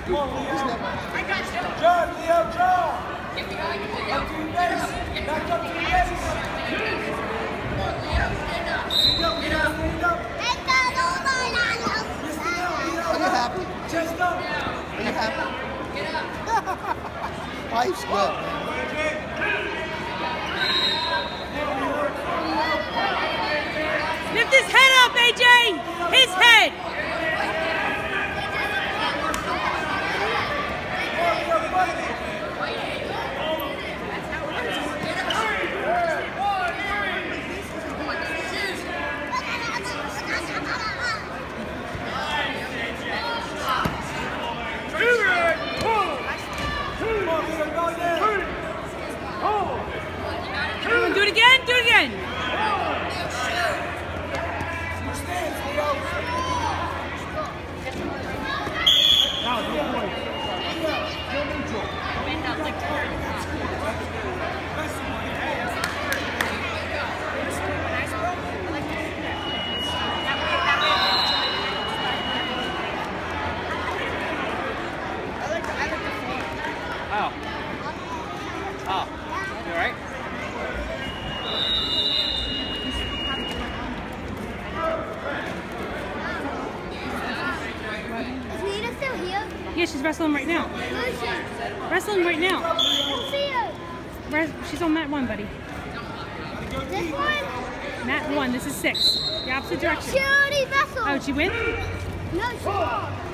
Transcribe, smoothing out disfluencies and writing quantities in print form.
John, Leo, John. Up to your base. Back up to your base. Stand up. Are you happy? Chest up. Are you happy? Life's good. Lift his head up, AJ! His head! Do it again, do it again! Oh, you alright? Is Nina still here? Yeah, she's wrestling right now. Where is she? Wrestling right now. I don't see her. She's on mat 1, buddy. This one? Mat 1, this is 6. The opposite direction. She already wrestled. Oh, did she win? No, she